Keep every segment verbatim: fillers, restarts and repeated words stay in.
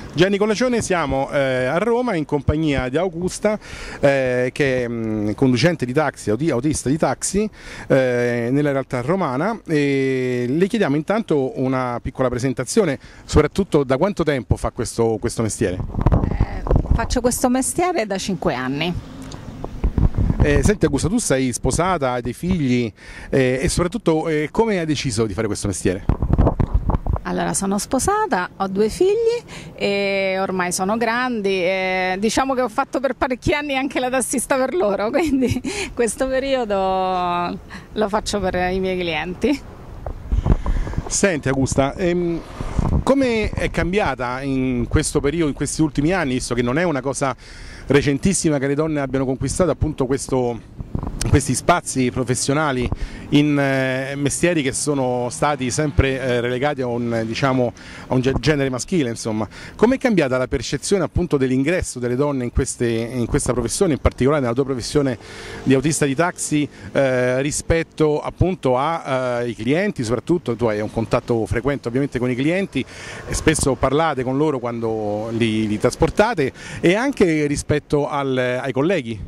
Gianni Collaccione, siamo eh, a Roma in compagnia di Augusta, eh, che è mh, conducente di taxi, autista di taxi eh, nella realtà romana, e le chiediamo intanto una piccola presentazione, soprattutto da quanto tempo fa questo, questo mestiere? Eh, faccio questo mestiere da cinque anni. Eh, senti Augusta, tu sei sposata, hai dei figli eh, e soprattutto eh, come hai deciso di fare questo mestiere? Allora, sono sposata, ho due figli e ormai sono grandi, e diciamo che ho fatto per parecchi anni anche la tassista per loro, quindi questo periodo lo faccio per i miei clienti. Senti Augusta, ehm, come è cambiata in questo periodo, in questi ultimi anni, visto che non è una cosa recentissima che le donne abbiano conquistato appunto questo, questi spazi professionali in eh, mestieri che sono stati sempre eh, relegati a un, diciamo, a un genere maschile, insomma. Come è cambiata la percezione appunto dell'ingresso delle donne in, queste, in questa professione, in particolare nella tua professione di autista di taxi, eh, rispetto appunto ai clienti? Soprattutto tu hai un contatto frequente ovviamente con i clienti, e spesso parlate con loro quando li, li trasportate, e anche rispetto al, ai colleghi.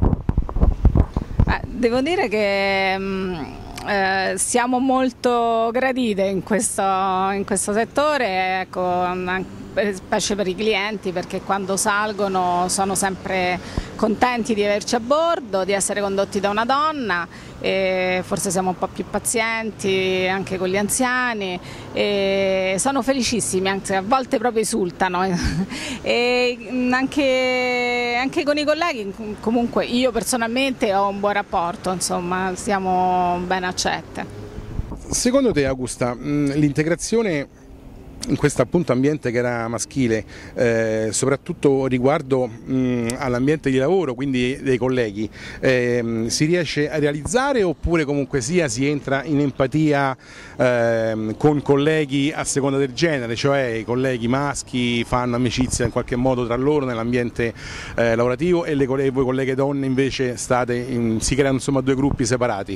Eh, devo dire che mh, eh, siamo molto gradite in questo, in questo settore, ecco, anche, specie per i clienti, perché quando salgono sono sempre contenti di averci a bordo, di essere condotti da una donna, e forse siamo un po' più pazienti anche con gli anziani, e sono felicissimi, anzi a volte proprio esultano. E anche, anche con i colleghi comunque io personalmente ho un buon rapporto, insomma siamo ben accette. Secondo te Augusta, l'integrazione in questo appunto ambiente che era maschile, eh, soprattutto riguardo all'ambiente di lavoro, quindi dei colleghi, eh, si riesce a realizzare, oppure comunque sia si entra in empatia eh, con colleghi a seconda del genere, cioè i colleghi maschi fanno amicizia in qualche modo tra loro nell'ambiente eh, lavorativo, e le colleghe, voi colleghe donne invece state in, si creano insomma due gruppi separati?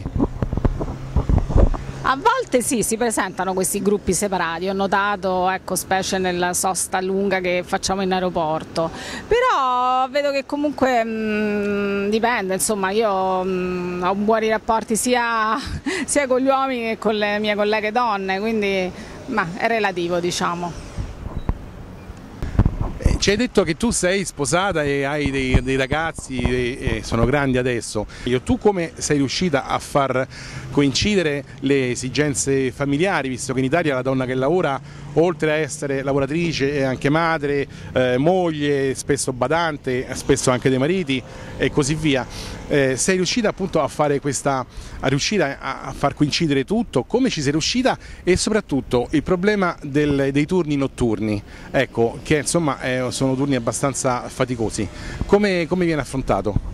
A volte sì, si presentano questi gruppi separati, ho notato, ecco, specie nella sosta lunga che facciamo in aeroporto, però vedo che comunque mh, dipende, insomma io mh, ho buoni rapporti sia, sia con gli uomini che con le mie colleghe donne, quindi ma, è relativo, diciamo. Ci hai detto che tu sei sposata e hai dei, dei ragazzi e, e sono grandi adesso. Tu come sei riuscita a far coincidere le esigenze familiari, visto che in Italia la donna che lavora, oltre a essere lavoratrice, è anche madre, eh, moglie, spesso badante, spesso anche dei mariti e così via. Eh, sei riuscita appunto a fare questa, a riuscire a, a far coincidere tutto? Come ci sei riuscita? E soprattutto il problema del, dei turni notturni, ecco, che insomma eh, sono turni abbastanza faticosi. Come, come viene affrontato?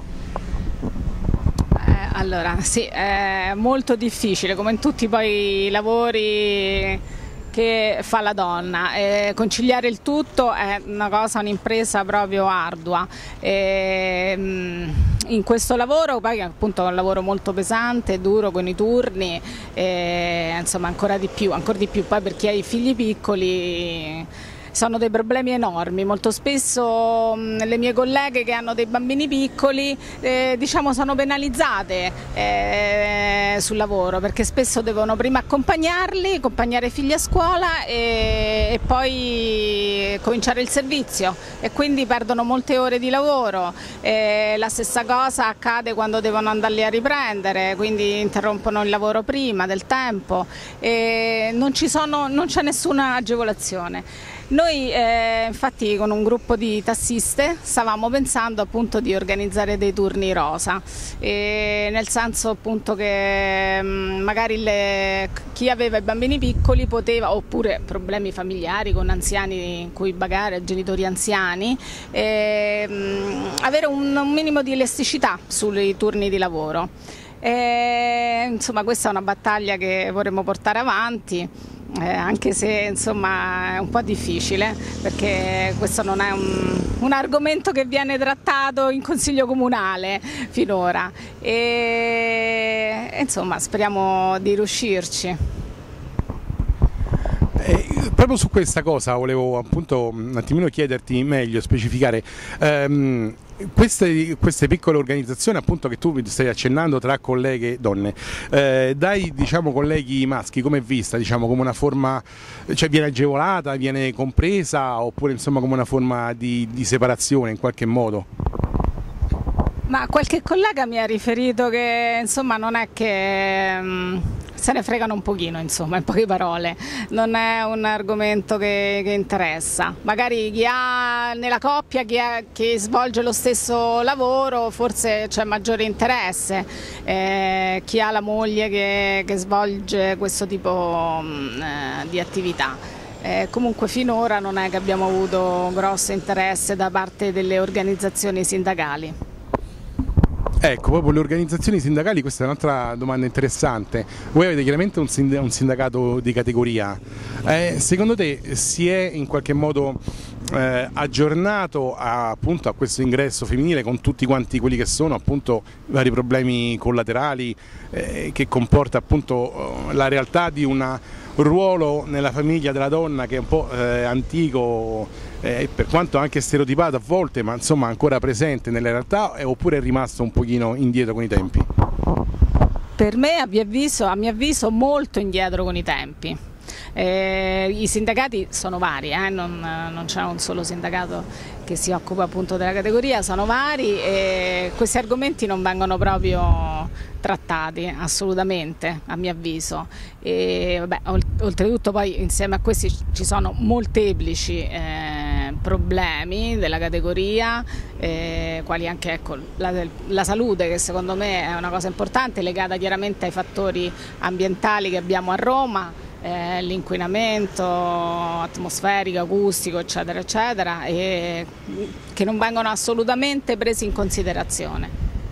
Eh, allora, sì, è molto difficile, come in tutti poi i lavori che fa la donna. Eh, conciliare il tutto è una cosa, un'impresa proprio ardua. Eh, in questo lavoro, poi appunto è un lavoro molto pesante, duro, con i turni, eh, insomma ancora di più, ancora di più, poi per chi ha i figli piccoli sono dei problemi enormi. Molto spesso mh, le mie colleghe che hanno dei bambini piccoli eh, diciamo sono penalizzate eh, sul lavoro, perché spesso devono prima accompagnarli, accompagnare i figli a scuola e, e poi cominciare il servizio, e quindi perdono molte ore di lavoro. Eh, la stessa cosa accade quando devono andarli a riprendere, quindi interrompono il lavoro prima del tempo, e non ci sono, non c'è nessuna agevolazione. Noi eh, infatti con un gruppo di tassiste stavamo pensando appunto di organizzare dei turni rosa, e nel senso appunto che mh, magari le, chi aveva i bambini piccoli poteva, oppure problemi familiari con anziani in cui bagare, genitori anziani, e, mh, avere un, un minimo di elasticità sui turni di lavoro. E, insomma questa è una battaglia che vorremmo portare avanti. Eh, anche se insomma è un po' difficile, perché questo non è un, un argomento che viene trattato in consiglio comunale finora, e insomma speriamo di riuscirci. Eh, proprio su questa cosa volevo appunto un attimino chiederti meglio, specificare. Ehm, Queste, queste piccole organizzazioni appunto che tu stai accennando tra colleghe donne, eh, dai diciamo colleghi maschi come è vista, diciamo come una forma, cioè viene agevolata, viene compresa oppure insomma come una forma di, di separazione in qualche modo? Ma qualche collega mi ha riferito che insomma non è che mh, se ne fregano un pochino, insomma, in poche parole, non è un argomento che, che interessa. Magari chi ha nella coppia, chi, ha, chi svolge lo stesso lavoro, forse c'è maggiore interesse, eh, chi ha la moglie che, che svolge questo tipo mh, eh, di attività. Eh, comunque finora non è che abbiamo avuto grosso interesse da parte delle organizzazioni sindacali. Ecco, proprio le organizzazioni sindacali, questa è un'altra domanda interessante. Voi avete chiaramente un sindacato di categoria, eh, secondo te si è in qualche modo eh, aggiornato a, appunto, a questo ingresso femminile con tutti quanti quelli che sono appunto i vari problemi collaterali eh, che comporta appunto la realtà di un ruolo nella famiglia della donna che è un po' eh, antico, Eh, per quanto anche stereotipato a volte, ma insomma ancora presente nella realtà, eh, oppure è rimasto un pochino indietro con i tempi? Per me, a mio avviso, a mio avviso molto indietro con i tempi. Eh, I sindacati sono vari, eh? non, non c'è un solo sindacato che si occupa appunto della categoria, sono vari e questi argomenti non vengono proprio trattati assolutamente, a mio avviso. E, vabbè, oltretutto poi insieme a questi ci sono molteplici eh, problemi della categoria, eh, quali anche ecco, la, la salute, che secondo me è una cosa importante, legata chiaramente ai fattori ambientali che abbiamo a Roma. Eh, l'inquinamento atmosferico, acustico, eccetera, eccetera, e che non vengono assolutamente presi in considerazione.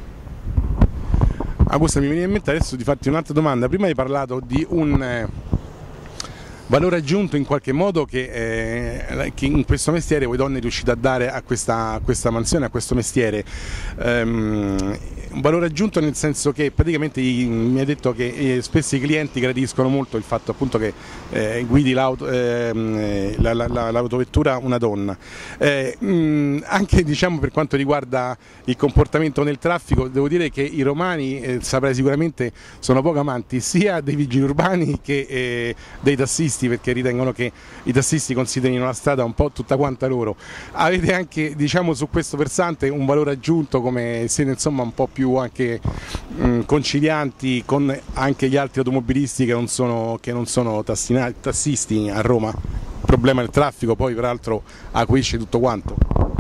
Augusta, mi viene in mente adesso di farti un'altra domanda. Prima hai parlato di un eh, valore aggiunto in qualche modo che, eh, che in questo mestiere voi donne riuscite a dare a questa, a questa mansione, a questo mestiere. Um, un valore aggiunto nel senso che praticamente mi hai detto che eh, spesso i clienti gradiscono molto il fatto appunto che eh, guidi l'auto, eh, la, la, la, l'autovettura una donna. Eh, mh, anche diciamo per quanto riguarda il comportamento nel traffico, devo dire che i romani, eh, saprai sicuramente, sono poco amanti sia dei vigili urbani che eh, dei tassisti, perché ritengono che i tassisti considerino la strada un po' tutta quanta loro. Avete anche diciamo su questo versante un valore aggiunto, come siete insomma un po' più anche mh, concilianti con anche gli altri automobilisti che non sono, che non sono tassisti a Roma? Il problema del traffico poi peraltro acuisce tutto quanto.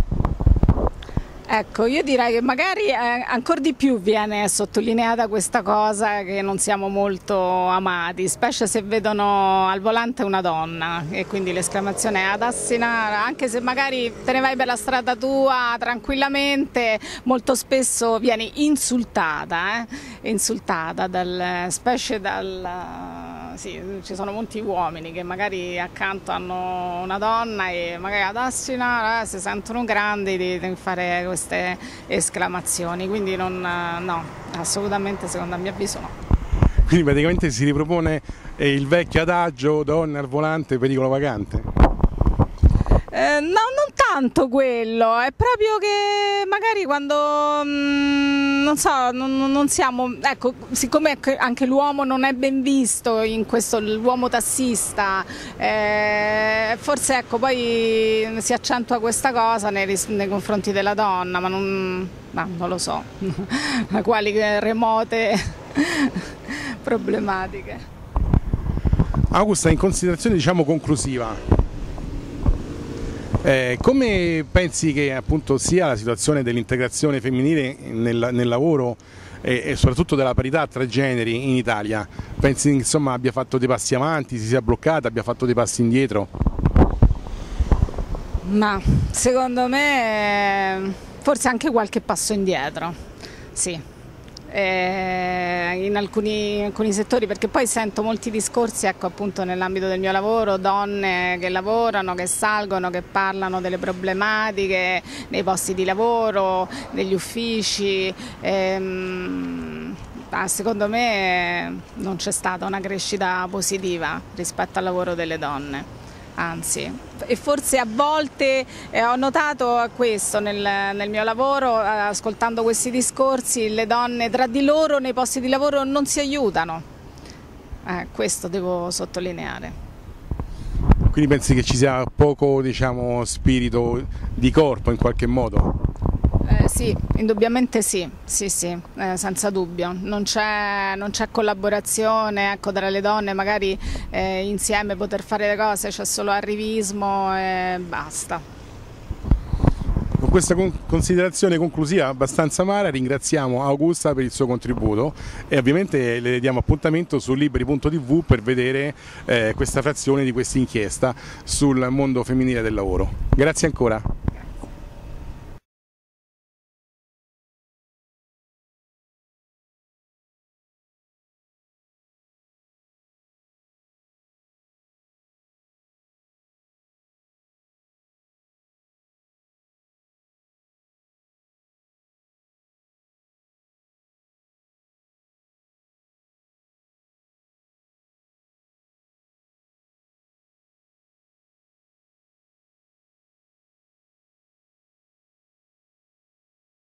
Ecco, io direi che magari eh, ancora di più viene sottolineata questa cosa, che non siamo molto amati, specie se vedono al volante una donna, e quindi l'esclamazione è ad assinare, anche se magari te ne vai per la strada tua tranquillamente, molto spesso vieni insultata, eh? insultata dal, specie dal... Sì, ci sono molti uomini che magari accanto hanno una donna e magari ad Assina eh, si sentono grandi di, di fare queste esclamazioni, quindi non, no, assolutamente secondo mio avviso no. Quindi praticamente si ripropone eh, il vecchio adagio donne al volante, pericolo vagante? Eh, no, non tanto quello, è proprio che magari quando, mh, non so, non, non siamo, ecco, siccome anche l'uomo non è ben visto in questo, l'uomo tassista, eh, forse ecco, poi si accentua questa cosa nei, nei confronti della donna, ma non, no, non lo so, quali remote problematiche. Augusta, in considerazione diciamo conclusiva, Eh, come pensi che appunto sia la situazione dell'integrazione femminile nel, nel lavoro e, e soprattutto della parità tra generi in Italia? Pensi insomma abbia fatto dei passi avanti, si sia bloccata, abbia fatto dei passi indietro? Ma secondo me forse anche qualche passo indietro, sì. Eh, in alcuni, alcuni settori, perché poi sento molti discorsi ecco, appunto nell'ambito del mio lavoro, donne che lavorano, che salgono, che parlano delle problematiche nei posti di lavoro, negli uffici. ehm, secondo me non c'è stata una crescita positiva rispetto al lavoro delle donne, anzi, e forse a volte eh, ho notato questo nel, nel mio lavoro, ascoltando questi discorsi, le donne tra di loro nei posti di lavoro non si aiutano, eh, questo devo sottolineare. Quindi pensi che ci sia poco, diciamo, spirito di corpo in qualche modo? Eh, sì, indubbiamente sì, sì, sì, eh, senza dubbio. Non c'è non c'è collaborazione, ecco, tra le donne, magari eh, insieme poter fare le cose, c'è solo arrivismo e basta. Con questa considerazione conclusiva abbastanza amara ringraziamo Augusta per il suo contributo e ovviamente le diamo appuntamento su liberi punto tv per vedere eh, questa frazione di questa inchiesta sul mondo femminile del lavoro. Grazie ancora.